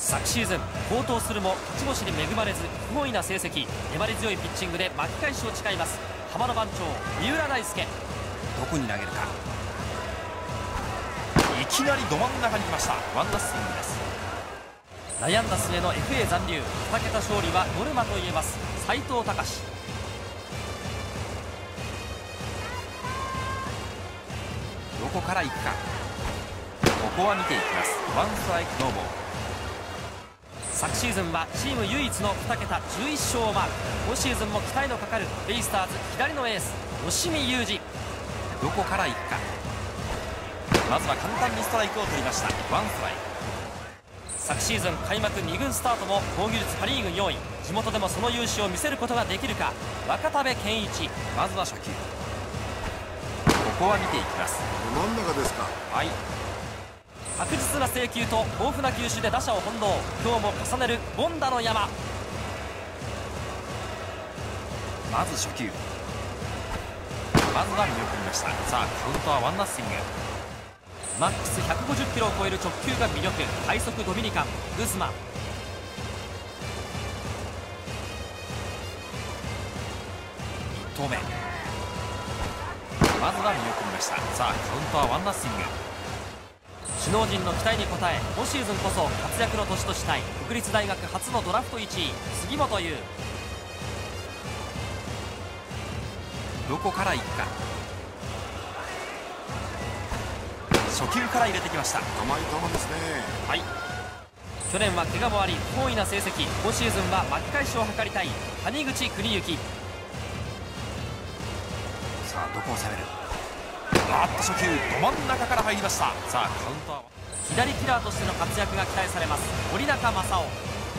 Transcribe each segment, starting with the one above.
昨シーズン好投するも勝ち星に恵まれず不本意な成績。粘り強いピッチングで巻き返しを誓います。浜の番長三浦大輔。 どこに投げるか。いきなりど真ん中に来ました。ワンダスイングです。 悩んだ末の FA 残留。2桁勝利はノルマといえます斉藤隆。 どこから行くか。ここは見ていきます。ワンストライクノーボール。 昨シーズンはチーム唯一の2桁11勝をマーク。今シーズンも期待のかかるベイスターズ左のエース吉見雄二。 どこから行くか。まずは簡単にストライクを取りました。ワンストライク。 昨シーズン開幕2軍スタートも防御率パ・リーグ4位。地元でもその雄姿を見せることができるか。若田部健一。 まずは初球。ここは見ていきます。 真ん中ですか。 はい。 確実な制球と豊富な球種で打者を翻弄。今日も重ねる凡打の山。 まず初球。まずは見送りました。さあカウントはワンナッシング。 マックス150キロを超える直球が魅力。快速ドミニカングズマン。 1投目。まずは見送りました。さあカウントはワンナッシング。 首脳陣の期待に応え今シーズンこそ活躍の年としたい国立大学初のドラフト1位杉本優。 どこから行くか。初球から入れてきました。 甘い球ですね。 はい。 去年は怪我もあり不本意な成績。今シーズンは巻き返しを図りたい谷口邦之。 さあどこを攻める。初球ど真ん中から入りました。さあカウントは左キラーとしての活躍が期待されます森中正雄。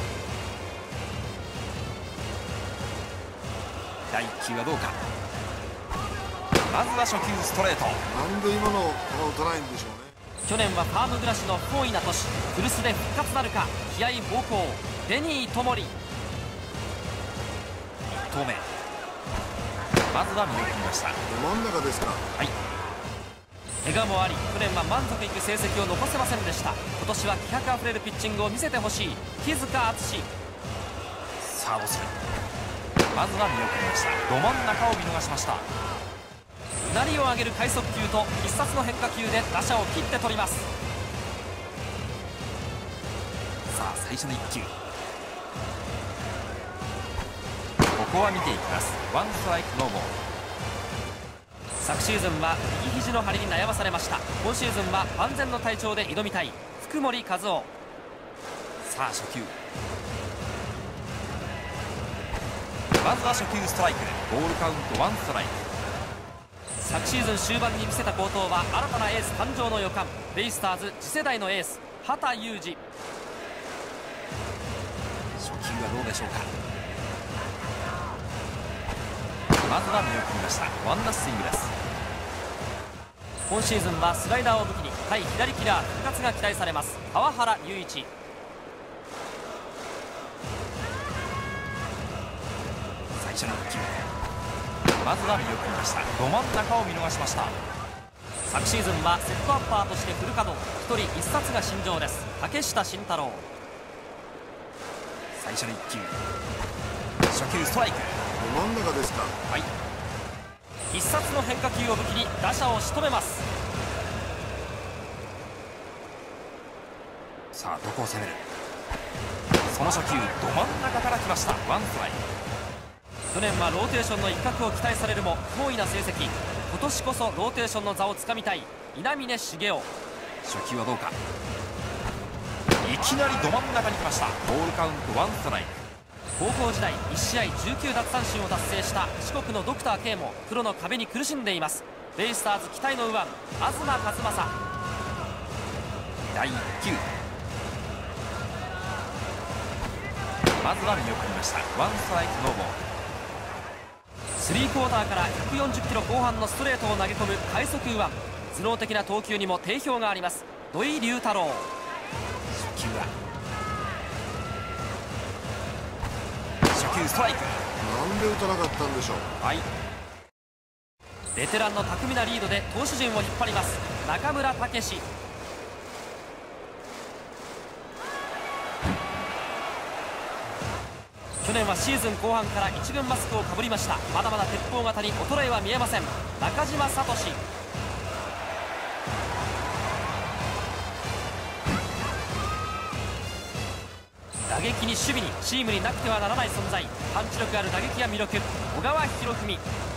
第1球はどうか。まずは初球ストレート。 なんで今の球を打たないんでしょうね。 去年はファーム暮らしの不本意な年。古巣で復活なるか。気合い方向デニー智理。 1投目。まずは見送りました。 真ん中ですか。 はい。 怪我もあり去年は満足いく成績を残せませんでした。今年は気迫あふれるピッチングを見せてほしい木塚敦。 さあどうする。まずは見送りました。ど真ん中を見逃しました。 うなりを上げる快速球と必殺の変化球で打者を切って取ります。 さあ最初の1球。ここは見ていきます。ワンストライクノーボール。 昨シーズンは右肘の張りに悩まされました。今シーズンは万全の体調で挑みたい福森和夫。 さあ初球。まずは初球ストライク。ボールカウントワンストライク。 昨シーズン終盤に見せた好投は新たなエース誕生の予感。ベイスターズ次世代のエース畑裕二。 初球はどうでしょうか。まずは見送りました。ワンダスイングです。 今シーズンはスライダーを武器に対左キラー復活が期待されます川原雄一。 最初の1球。まずは見送りました。ど真ん中を見逃しました。 昨シーズンはセットアッパーとしてフル稼働。1人1冊が身上です竹下慎太郎。 最初の1球。初球ストライク。 真ん中ですか。 はい。 必殺の変化球を武器に打者を仕留めます。 さあどこを攻める。その初球ど真ん中から来ました。ワンストライク。 去年はローテーションの一角を期待されるも不本意な成績。今年こそローテーションの座をつかみたい稲峰茂雄。 初球はどうか。いきなりど真ん中に来ました。ボールカウントワンストライク。 高校時代1試合19奪三振を達成した四国のドクター K もプロの壁に苦しんでいます。ベイスターズ期待の右腕東和正。 第1球。まずは見送りました。ワンストライクノーボール。 スリークォーターから140キロ後半のストレートを投げ込む快速右腕。頭脳的な投球にも定評があります土井龍太郎。 初球は初球ストライク。 なんで打たなかったんでしょう。 はい。 ベテランの巧みなリードで投手陣を引っ張ります中村武史。 去年はシーズン後半から1軍マスクをかぶりました。まだまだ鉄砲型に衰えは見えません。中島聡。打撃に守備にチームになくてはならない存在、パンチ力ある打撃が魅力、小川博文。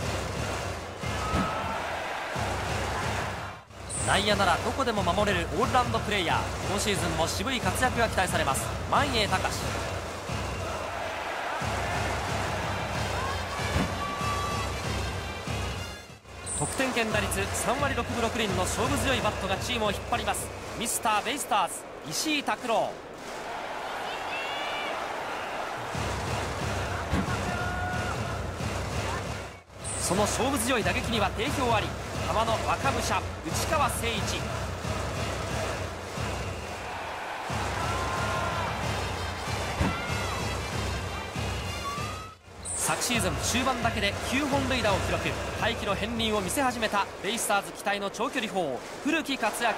内野ならどこでも守れるオールラウンドプレイヤー、今シーズンも渋い活躍が期待されます。萬栄隆。得点圏打率3割6分6厘の勝負強いバットがチームを引っ張ります。ミスターベイスターズ石井拓郎。その勝負強い打撃には定評あり、浜の若武者内川誠一。昨シーズン終盤だけで9本塁打を記録、大気の片鱗を見せ始めたベイスターズ期待の長距離砲古木克明。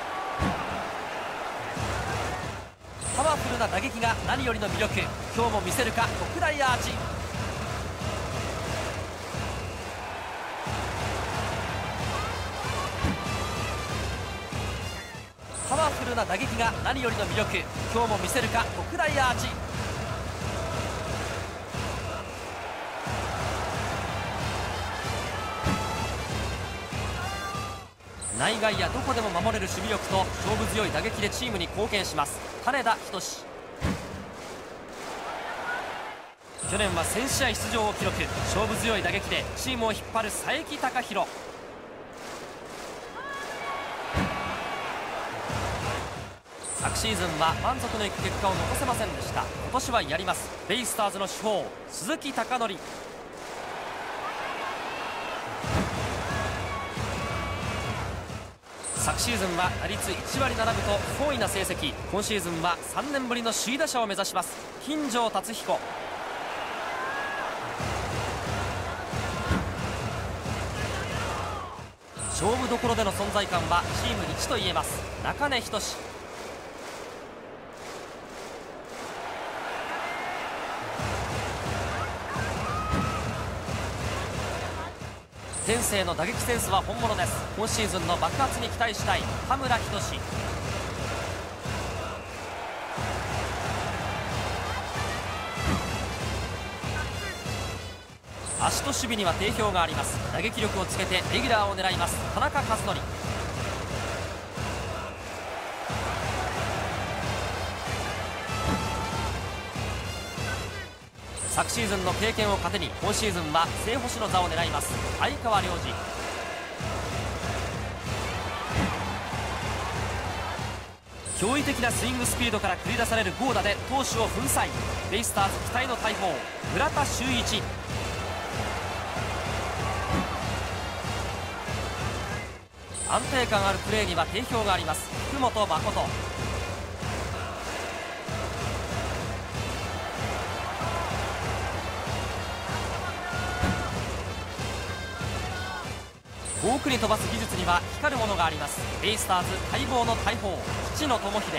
パワフルな打撃が何よりの魅力、今日も見せるか特大アーチ。パワフルな打撃が何よりの魅力、今日も見せるか特大アーチ。内外野どこでも守れる守備力と勝負強い打撃でチームに貢献します。金田仁。去年は1000試合出場を記録、勝負強い打撃でチームを引っ張る佐伯貴弘。昨シーズンは満足のいく結果を残せませんでした。今年はやります。ベイスターズの主砲鈴木貴則。昨シーズンは打率1割7分と不本意な成績、今シーズンは3年ぶりの首位打者を目指します。金城達彦。勝負どころでの存在感はチーム一と言えます。中根仁。天性の打撃センスは本物です。今シーズンの爆発に期待したい田村仁。足と守備には定評があります。打撃力をつけてレギュラーを狙います田中和則。昨シーズンの経験を糧に今シーズンは正捕手の座を狙います相川亮司。驚異的なスイングスピードから繰り出される豪打で投手を粉砕、ベイスターズ期待の大砲村田修一。安定感あるプレーには定評があります福本誠。遠くに飛ばす技術には光るものがあります。ベイスターズ待望の大砲父野智秀。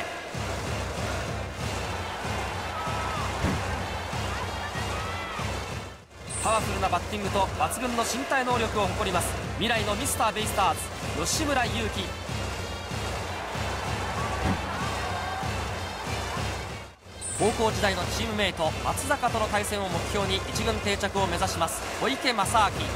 パワフルなバッティングと抜群の身体能力を誇ります未来のミスターベイスターズ吉村勇輝。高校時代のチームメイト松坂との対戦を目標に一軍定着を目指します小池正明。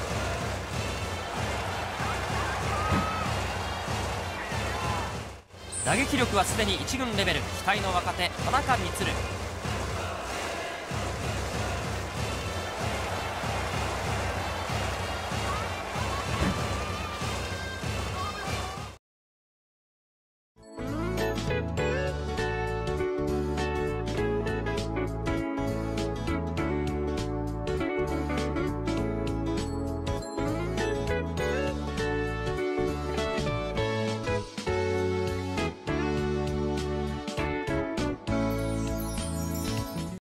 打撃力はすでに一軍レベル、期待の若手田中満。